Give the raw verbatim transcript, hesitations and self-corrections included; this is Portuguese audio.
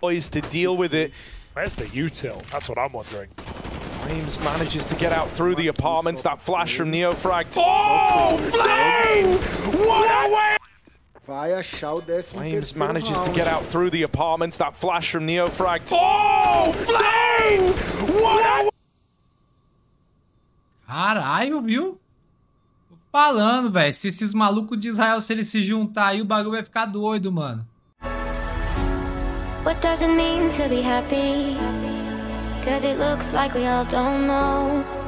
boys to deal with it. Where's the util? That's what I'm wondering. Flamez manages to get out through the apartments. That flash from Neofrag. Oh, Flamez! What a way! Vai achar o décimo Flamez terceiro manages round. to get out through the apartments. That flash from Neofrag. Oh, Flamez! What a... Caralho, viu? Tô falando, velho. Se esses malucos de Israel, se eles se juntar aí, o bagulho vai ficar doido, mano. What does it mean to be happy? Cause it looks like we all don't know.